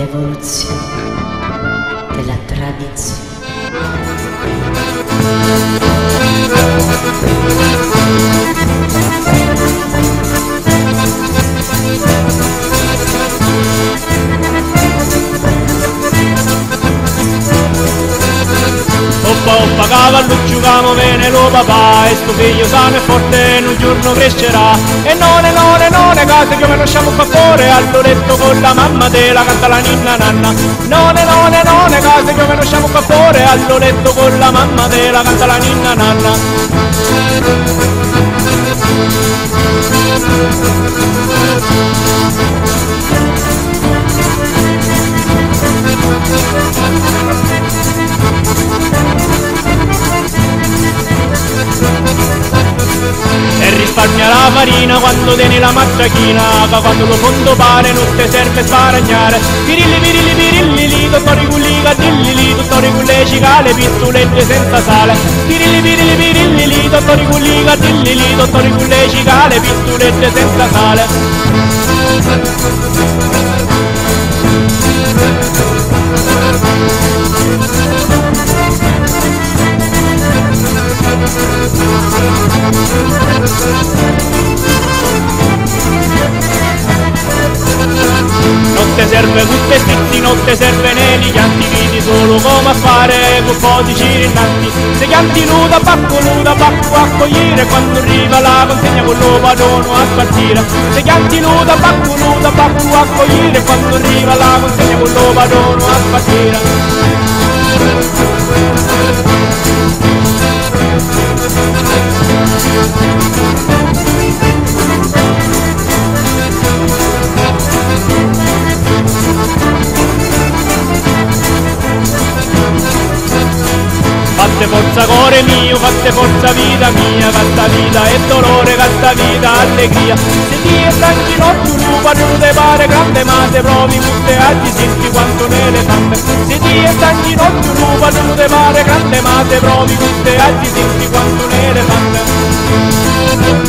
dell'evoluzione, della tradizione. Oppa cavallo giocamo bene lo papà, e sto figlio sano e forte in un giorno crescerà. E non case che me lasciamo qua fuori, allo letto con la mamma te la canta la ninna nanna. Non case che me lasciamo qua fuori, allo letto con la mamma te la canta la ninna nanna. E risparmia la farina quando tieni la mazzachina, che quando lo fondo pare non te serve sparagnare. Pirilli li, dottori culli cadilli li, dottori culle cicale, pistolette senza sale. Pirilli li, dottori culli cadilli li, dottori culle cicale, pistolette senza sale. Non te serve tutte zitti, non te serve nei chianti, vedi solo come a fare con po' di cirinanti. Se chianti nuda, bacco a cogliere, quando arriva la consegna con lo padrono a partire. Se chianti nuda, bacco a cogliere, quando arriva la consegna con lo padrono a partire. Fatte forza cuore mio, fatte forza vita mia, casta vita e dolore, casta vita allegria. Se ti è stanchino tu padrone te pare grande, ma se provi tutte alti senti quanto un elefante. Se ti è stanchino tu padrone te pare grande, ma se provi tutte alti senti quanto un elefante.